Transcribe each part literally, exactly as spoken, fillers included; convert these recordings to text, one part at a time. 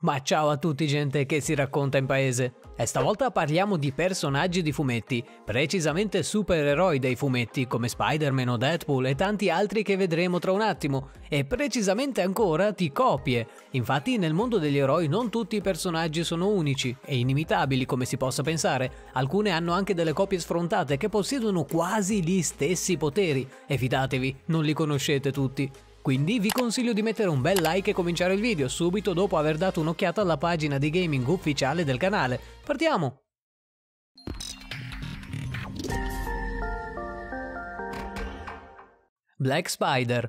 Ma ciao a tutti gente che si racconta in paese. E stavolta parliamo di personaggi di fumetti, precisamente supereroi dei fumetti come Spider-Man o Deadpool e tanti altri che vedremo tra un attimo, e precisamente ancora di copie. Infatti nel mondo degli eroi non tutti i personaggi sono unici e inimitabili come si possa pensare, alcune hanno anche delle copie sfrontate che possiedono quasi gli stessi poteri, e fidatevi, non li conoscete tutti. Quindi vi consiglio di mettere un bel like e cominciare il video subito dopo aver dato un'occhiata alla pagina di gaming ufficiale del canale. Partiamo! Black Spider.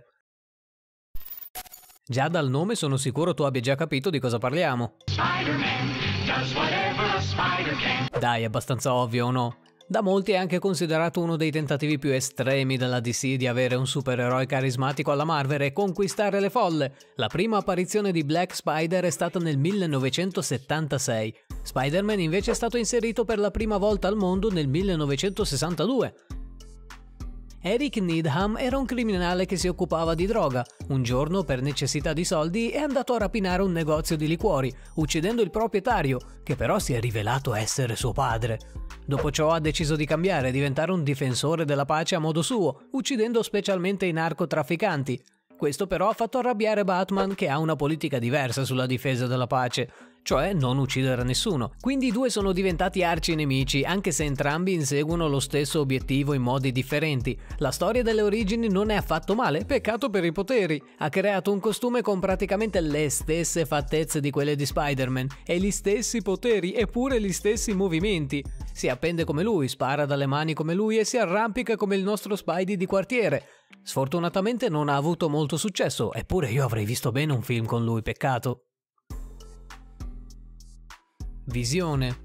Già dal nome sono sicuro tu abbia già capito di cosa parliamo. Spider-Man does whatever a spider can. Dai, è abbastanza ovvio o no? Da molti è anche considerato uno dei tentativi più estremi della D C di avere un supereroe carismatico alla Marvel e conquistare le folle. La prima apparizione di Black Spider è stata nel millenovecentosettantasei. Spider-Man invece è stato inserito per la prima volta al mondo nel millenovecentosessantadue. Eric Needham era un criminale che si occupava di droga. Un giorno, per necessità di soldi, è andato a rapinare un negozio di liquori, uccidendo il proprietario, che però si è rivelato essere suo padre. Dopo ciò ha deciso di cambiare e diventare un difensore della pace a modo suo, uccidendo specialmente i narcotrafficanti. Questo però ha fatto arrabbiare Batman, che ha una politica diversa sulla difesa della pace, cioè non uccidere nessuno. Quindi i due sono diventati arci nemici, anche se entrambi inseguono lo stesso obiettivo in modi differenti. La storia delle origini non è affatto male, peccato per i poteri. Ha creato un costume con praticamente le stesse fattezze di quelle di Spider-Man, e gli stessi poteri, e pure gli stessi movimenti. Si appende come lui, spara dalle mani come lui e si arrampica come il nostro Spidey di quartiere. Sfortunatamente non ha avuto molto successo, eppure io avrei visto bene un film con lui, peccato. Visione.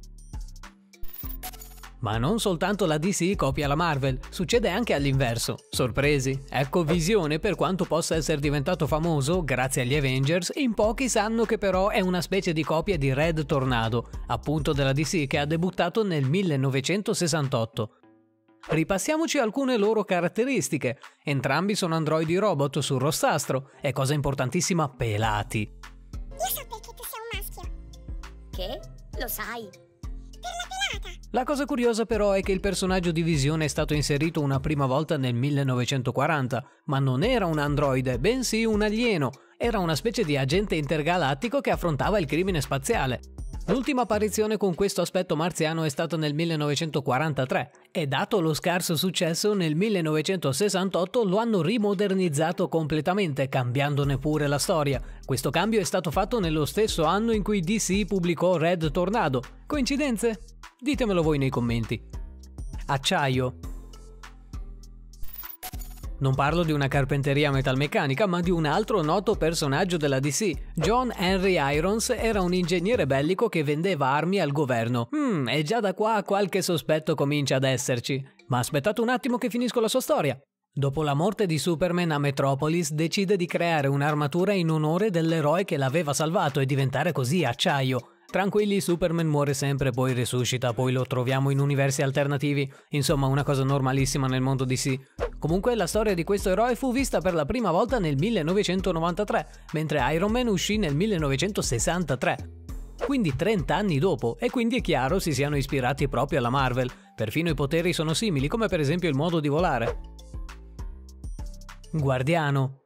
Ma non soltanto la D C copia la Marvel, succede anche all'inverso. Sorpresi? Ecco, Visione, per quanto possa essere diventato famoso grazie agli Avengers, in pochi sanno che però è una specie di copia di Red Tornado, appunto della D C, che ha debuttato nel millenovecentosessantotto. Ripassiamoci alcune loro caratteristiche. Entrambi sono androidi robot su rossastro e, cosa importantissima, pelati. Io so perché tu sei un maschio. Che? Lo sai? Per la pelata! La cosa curiosa però è che il personaggio di Visione è stato inserito una prima volta nel millenovecentoquaranta, ma non era un androide, bensì un alieno. Era una specie di agente intergalattico che affrontava il crimine spaziale. L'ultima apparizione con questo aspetto marziano è stata nel millenovecentoquarantatré e, dato lo scarso successo, nel millenovecentosessantotto lo hanno rimodernizzato completamente, cambiandone pure la storia. Questo cambio è stato fatto nello stesso anno in cui D C pubblicò Red Tornado. Coincidenze? Ditemelo voi nei commenti. Acciaio. Non parlo di una carpenteria metalmeccanica, ma di un altro noto personaggio della D C. John Henry Irons era un ingegnere bellico che vendeva armi al governo. Hmm, e già da qua qualche sospetto comincia ad esserci. Ma aspettate un attimo che finisco la sua storia. Dopo la morte di Superman a Metropolis, decide di creare un'armatura in onore dell'eroe che l'aveva salvato e diventare così acciaio. Tranquilli, Superman muore sempre, poi risuscita, poi lo troviamo in universi alternativi. Insomma, una cosa normalissima nel mondo D C. Comunque, la storia di questo eroe fu vista per la prima volta nel millenovecentonovantatré, mentre Iron Man uscì nel millenovecentosessantatré. Quindi trenta anni dopo, e quindi è chiaro si siano ispirati proprio alla Marvel. Perfino i poteri sono simili, come per esempio il modo di volare. Guardiano.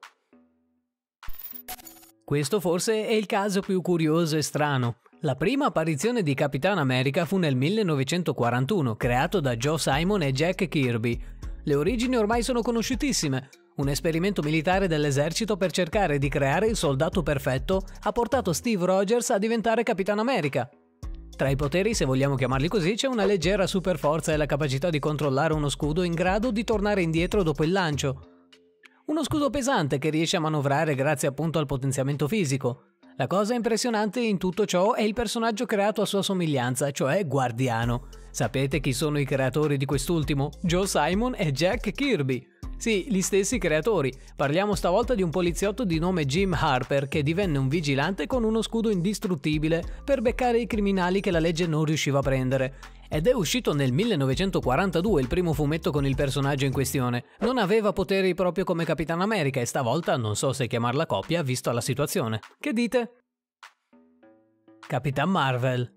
Questo forse è il caso più curioso e strano. La prima apparizione di Capitan America fu nel millenovecentoquarantuno, creato da Joe Simon e Jack Kirby. Le origini ormai sono conosciutissime. Un esperimento militare dell'esercito per cercare di creare il soldato perfetto ha portato Steve Rogers a diventare Capitan America. Tra i poteri, se vogliamo chiamarli così, c'è una leggera superforza e la capacità di controllare uno scudo in grado di tornare indietro dopo il lancio. Uno scudo pesante che riesce a manovrare grazie appunto al potenziamento fisico. La cosa impressionante in tutto ciò è il personaggio creato a sua somiglianza, cioè Guardiano. Sapete chi sono i creatori di quest'ultimo? Joe Simon e Jack Kirby. Sì, gli stessi creatori. Parliamo stavolta di un poliziotto di nome Jim Harper che divenne un vigilante con uno scudo indistruttibile per beccare i criminali che la legge non riusciva a prendere. Ed è uscito nel millenovecentoquarantadue il primo fumetto con il personaggio in questione. Non aveva poteri proprio come Capitan America e stavolta non so se chiamarla coppia visto la situazione. Che dite? Capitan Marvel.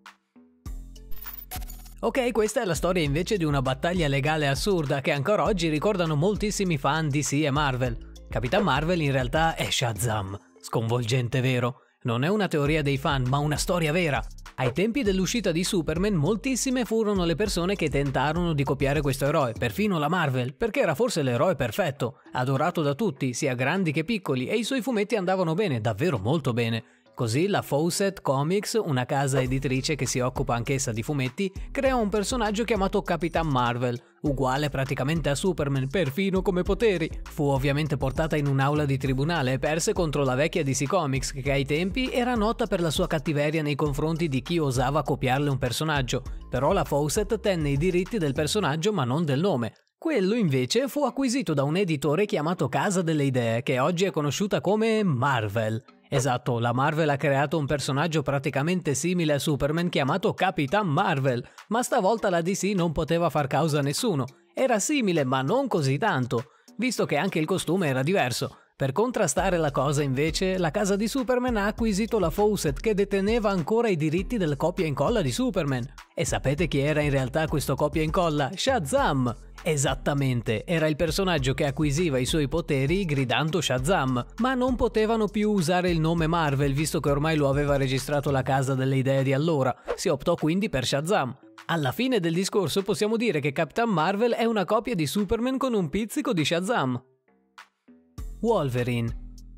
Ok, questa è la storia invece di una battaglia legale assurda che ancora oggi ricordano moltissimi fan D C e Marvel. Capitan Marvel in realtà è Shazam. Sconvolgente, vero? Non è una teoria dei fan, ma una storia vera. Ai tempi dell'uscita di Superman, moltissime furono le persone che tentarono di copiare questo eroe, perfino la Marvel, perché era forse l'eroe perfetto, adorato da tutti, sia grandi che piccoli, e i suoi fumetti andavano bene, davvero molto bene. Così la Fawcett Comics, una casa editrice che si occupa anch'essa di fumetti, crea un personaggio chiamato Capitan Marvel, uguale praticamente a Superman, perfino come poteri. Fu ovviamente portata in un'aula di tribunale e perse contro la vecchia D C Comics, che ai tempi era nota per la sua cattiveria nei confronti di chi osava copiarle un personaggio. Però la Fawcett tenne i diritti del personaggio ma non del nome. Quello invece fu acquisito da un editore chiamato Casa delle Idee, che oggi è conosciuta come Marvel. Esatto, la Marvel ha creato un personaggio praticamente simile a Superman chiamato Capitan Marvel, ma stavolta la D C non poteva far causa a nessuno. Era simile, ma non così tanto, visto che anche il costume era diverso. Per contrastare la cosa, invece, la casa di Superman ha acquisito la Fawcett, che deteneva ancora i diritti del copia e incolla di Superman. E sapete chi era in realtà questo copia e incolla? Shazam! Esattamente, era il personaggio che acquisiva i suoi poteri gridando Shazam, ma non potevano più usare il nome Marvel visto che ormai lo aveva registrato la Casa delle Idee di allora. Si optò quindi per Shazam. Alla fine del discorso possiamo dire che Capitan Marvel è una copia di Superman con un pizzico di Shazam. Wolverine.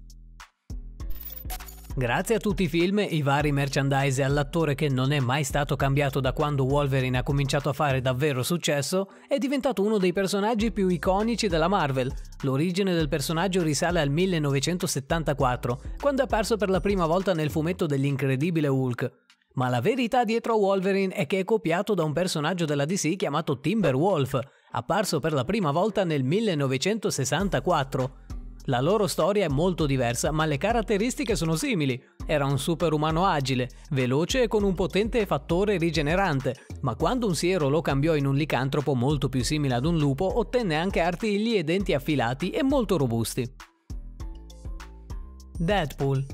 Grazie a tutti i film, i vari merchandise e all'attore che non è mai stato cambiato da quando Wolverine ha cominciato a fare davvero successo, è diventato uno dei personaggi più iconici della Marvel. L'origine del personaggio risale al millenovecentosettantaquattro, quando è apparso per la prima volta nel fumetto dell'Incredibile Hulk. Ma la verità dietro a Wolverine è che è copiato da un personaggio della D C chiamato Timberwolf, apparso per la prima volta nel millenovecentosessantaquattro. La loro storia è molto diversa, ma le caratteristiche sono simili. Era un superumano agile, veloce e con un potente fattore rigenerante, ma quando un siero lo cambiò in un licantropo molto più simile ad un lupo, ottenne anche artigli e denti affilati e molto robusti. Deadpool.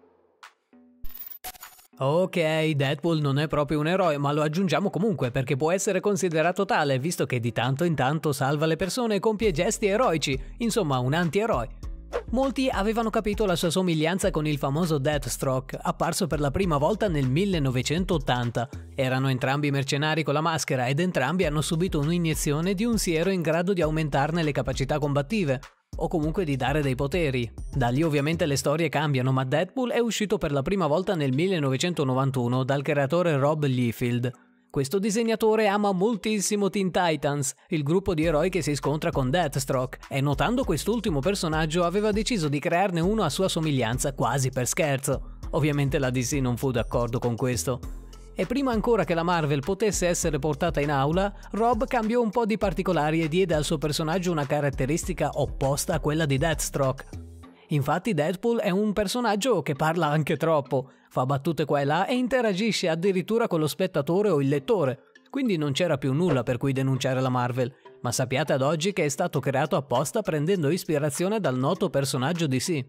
Ok, Deadpool non è proprio un eroe, ma lo aggiungiamo comunque perché può essere considerato tale, visto che di tanto in tanto salva le persone e compie gesti eroici, insomma un antieroe. Molti avevano capito la sua somiglianza con il famoso Deathstroke, apparso per la prima volta nel millenovecentottanta. Erano entrambi mercenari con la maschera ed entrambi hanno subito un'iniezione di un siero in grado di aumentarne le capacità combattive, o comunque di dare dei poteri. Da lì ovviamente le storie cambiano, ma Deadpool è uscito per la prima volta nel millenovecentonovantuno dal creatore Rob Liefeld. Questo disegnatore ama moltissimo Teen Titans, il gruppo di eroi che si scontra con Deathstroke, e notando quest'ultimo personaggio aveva deciso di crearne uno a sua somiglianza quasi per scherzo. Ovviamente la D C non fu d'accordo con questo. E prima ancora che la Marvel potesse essere portata in aula, Rob cambiò un po' di particolari e diede al suo personaggio una caratteristica opposta a quella di Deathstroke. Infatti Deadpool è un personaggio che parla anche troppo, fa battute qua e là e interagisce addirittura con lo spettatore o il lettore, quindi non c'era più nulla per cui denunciare la Marvel, ma sappiate ad oggi che è stato creato apposta prendendo ispirazione dal noto personaggio D C.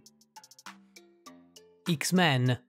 X-Men.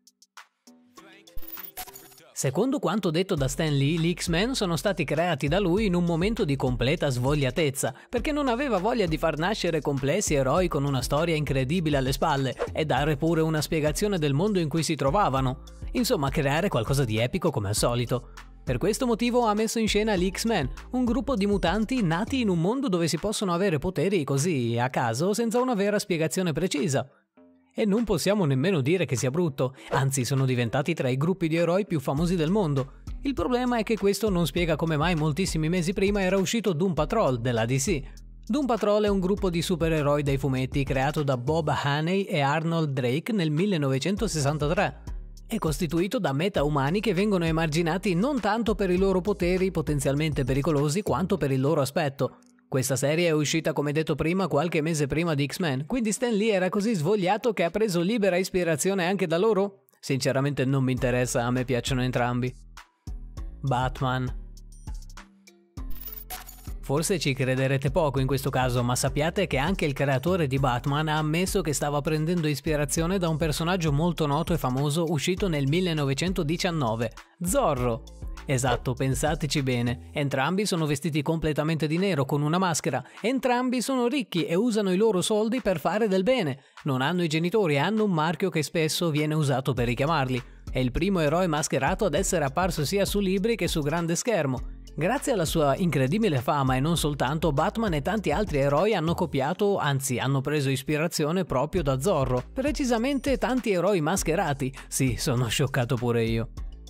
Secondo quanto detto da Stan Lee, gli X-Men sono stati creati da lui in un momento di completa svogliatezza, perché non aveva voglia di far nascere complessi eroi con una storia incredibile alle spalle e dare pure una spiegazione del mondo in cui si trovavano. Insomma, creare qualcosa di epico come al solito. Per questo motivo ha messo in scena gli X-Men, un gruppo di mutanti nati in un mondo dove si possono avere poteri così a caso senza una vera spiegazione precisa. E non possiamo nemmeno dire che sia brutto, anzi sono diventati tra i gruppi di eroi più famosi del mondo. Il problema è che questo non spiega come mai moltissimi mesi prima era uscito Doom Patrol della D C. Doom Patrol è un gruppo di supereroi dai fumetti creato da Bob Haney e Arnold Drake nel millenovecentosessantatré. È costituito da meta-umani che vengono emarginati non tanto per i loro poteri potenzialmente pericolosi quanto per il loro aspetto. Questa serie è uscita, come detto prima, qualche mese prima di X-Men, quindi Stan Lee era così svogliato che ha preso libera ispirazione anche da loro? Sinceramente non mi interessa, a me piacciono entrambi. Batman. Forse ci crederete poco in questo caso, ma sappiate che anche il creatore di Batman ha ammesso che stava prendendo ispirazione da un personaggio molto noto e famoso uscito nel millenovecentodiciannove, Zorro. Esatto, pensateci bene, entrambi sono vestiti completamente di nero con una maschera, entrambi sono ricchi e usano i loro soldi per fare del bene, non hanno i genitori e hanno un marchio che spesso viene usato per richiamarli. È il primo eroe mascherato ad essere apparso sia su libri che su grande schermo. Grazie alla sua incredibile fama e non soltanto, Batman e tanti altri eroi hanno copiato, anzi hanno preso ispirazione proprio da Zorro, precisamente tanti eroi mascherati. Sì, sono scioccato pure io.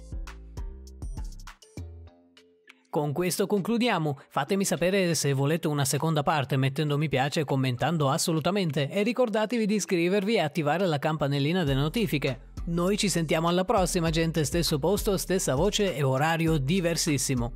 Con questo concludiamo, fatemi sapere se volete una seconda parte mettendo mi piace e commentando assolutamente e ricordatevi di iscrivervi e attivare la campanellina delle notifiche. Noi ci sentiamo alla prossima gente, stesso posto, stessa voce e orario diversissimo.